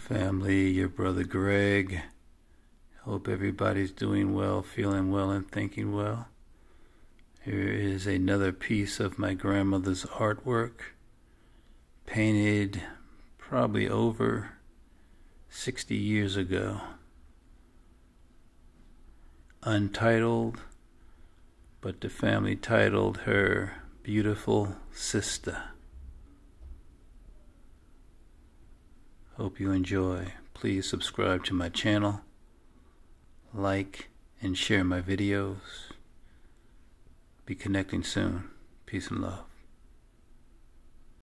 Family, your brother Greg. Hope everybody's doing well, feeling well, and thinking well. Here is another piece of my grandmother's artwork, painted probably over 60 years ago. Untitled, but the family titled her Beautiful Sistah. Hope you enjoy. Please subscribe to my channel, like and share my videos. Be connecting soon. Peace and love.